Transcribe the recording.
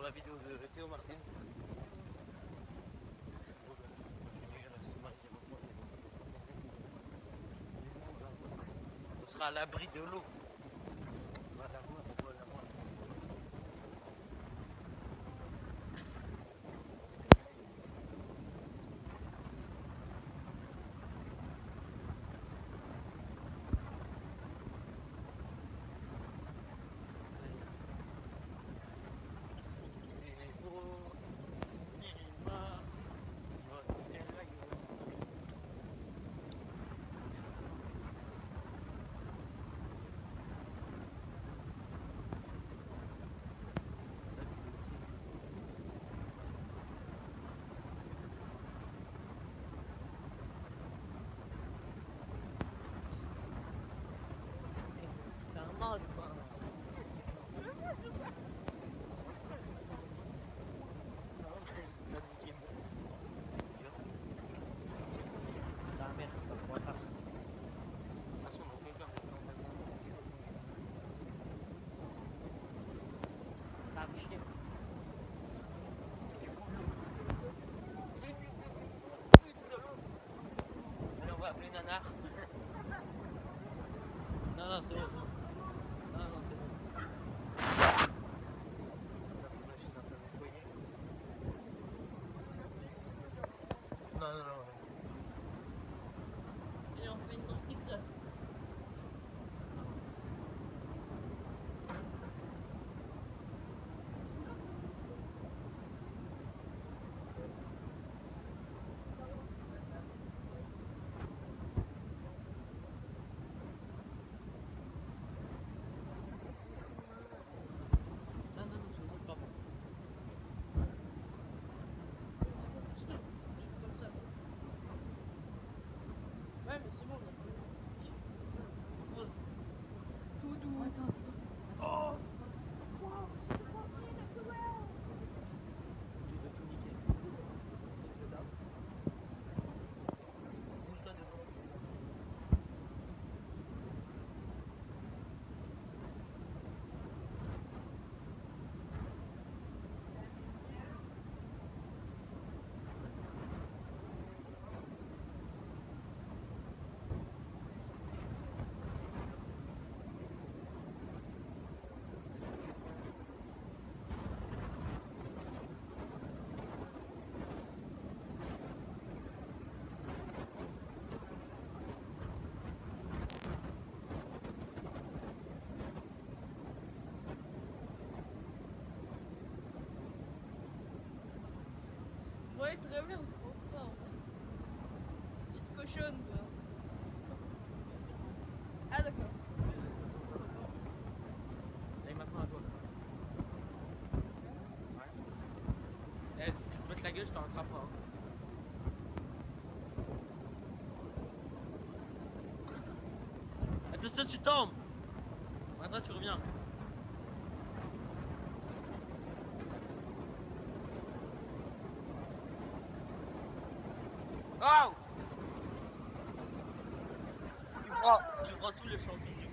la vidéo de Théo Martin. On sera à l'abri de l'eau. Voilà, voilà. Je crois. Ta mère, ça pourrait pas. De toute façon, on peut faire ça va chier. Allez, on va appeler Nanar. Non, c'est bon, c'est bon. Non, c'est bon. Non. Et on fait une danse TikTok. Ouais, mais c'est bon, on a pris. Tout doux. Oh! Wow, c'est le portier, la couleur. Tu veux tout niquer. Pousse-toi devant. Ouais, très bien, c'est trop fort. Petite cochonne, quoi. Ah, d'accord. Allez, maintenant à toi. Ouais. Eh, si tu te mets la gueule, je t'en rattrape pas. Hein. Attention, tu tombes. Maintenant, tu reviens. Oh! Tu prends tous les champignons.